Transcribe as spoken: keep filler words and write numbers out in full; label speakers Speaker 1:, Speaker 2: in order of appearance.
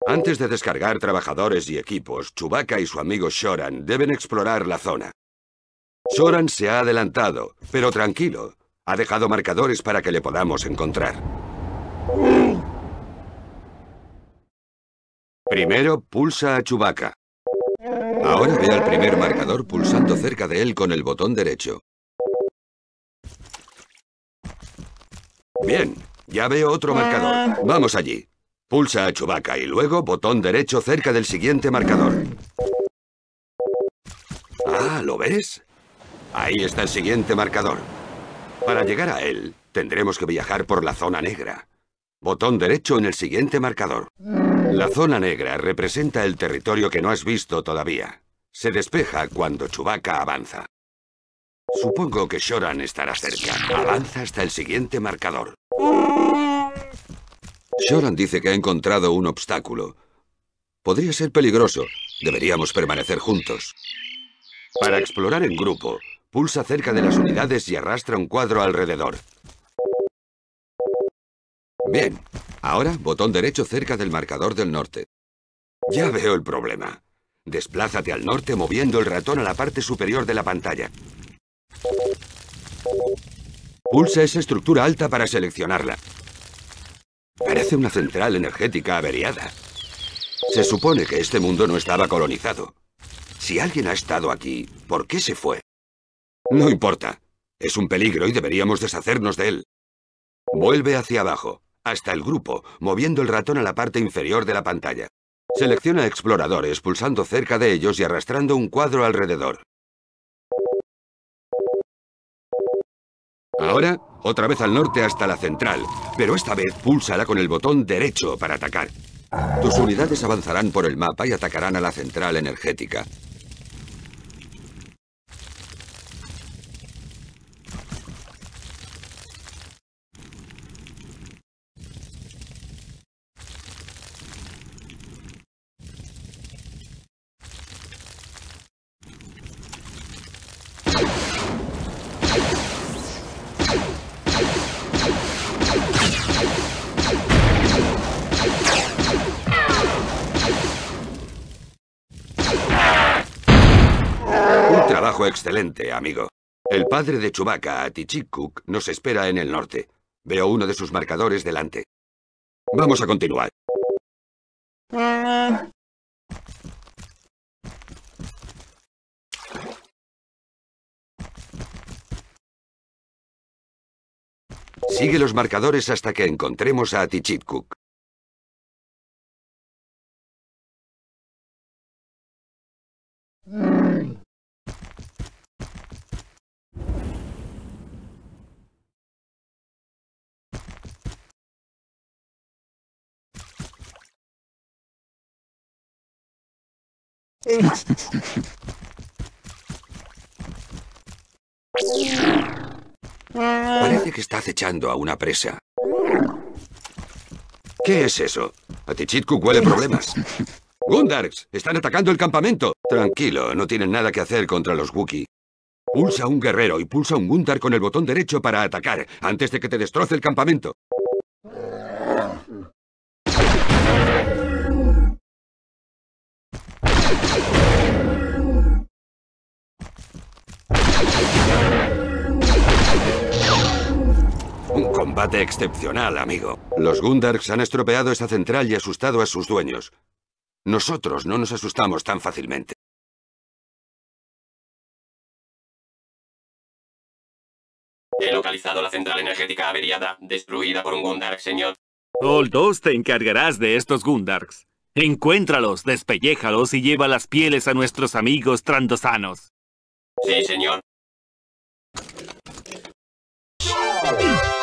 Speaker 1: Antes de descargar trabajadores y equipos, Chewbacca y su amigo Shoran deben explorar la zona. Shoran se ha adelantado, pero tranquilo. Ha dejado marcadores para que le podamos encontrar. Primero, pulsa a Chewbacca. Ahora ve al primer marcador pulsando cerca de él con el botón derecho. Bien, ya veo otro marcador. Vamos allí. Pulsa a Chewbacca y luego botón derecho cerca del siguiente marcador. Ah, ¿lo ves? Ahí está el siguiente marcador. Para llegar a él, tendremos que viajar por la zona negra. Botón derecho en el siguiente marcador. La zona negra representa el territorio que no has visto todavía. Se despeja cuando Chewbacca avanza. Supongo que Shoran estará cerca. Avanza hasta el siguiente marcador. Shoran dice que ha encontrado un obstáculo. Podría ser peligroso. Deberíamos permanecer juntos. Para explorar en grupo, pulsa cerca de las unidades y arrastra un cuadro alrededor. Bien. Ahora, botón derecho cerca del marcador del norte. Ya veo el problema. Desplázate al norte moviendo el ratón a la parte superior de la pantalla. Pulsa esa estructura alta para seleccionarla. Parece una central energética averiada. Se supone que este mundo no estaba colonizado. Si alguien ha estado aquí, ¿por qué se fue? No importa. Es un peligro y deberíamos deshacernos de él. Vuelve hacia abajo, hasta el grupo, moviendo el ratón a la parte inferior de la pantalla. Selecciona exploradores pulsando cerca de ellos y arrastrando un cuadro alrededor. Ahora, otra vez al norte hasta la central, pero esta vez púlsala con el botón derecho para atacar. Tus unidades avanzarán por el mapa y atacarán a la central energética. Trabajo excelente, amigo. El padre de Chewbacca, Atichik-Cook, nos espera en el norte. Veo uno de sus marcadores delante. Vamos a continuar. Sigue los marcadores hasta que encontremos a Atichik-Cook. Parece que está acechando a una presa. ¿Qué es eso? Atichik-Cook huele problemas. ¡Gundarks! ¡Están atacando el campamento! Tranquilo, no tienen nada que hacer contra los Wookiee. Pulsa un guerrero y pulsa un Gundark con el botón derecho para atacar, antes de que te destroce el campamento. Un combate excepcional, amigo. Los Gundarks han estropeado esa central y asustado a sus dueños. Nosotros no nos asustamos tan fácilmente.
Speaker 2: He localizado la central energética averiada, destruida por un Gundark, señor.
Speaker 3: Hall dos te encargarás de estos Gundarks. Encuéntralos, despelléjalos y lleva las pieles a nuestros amigos trandosanos.
Speaker 2: Sí, señor.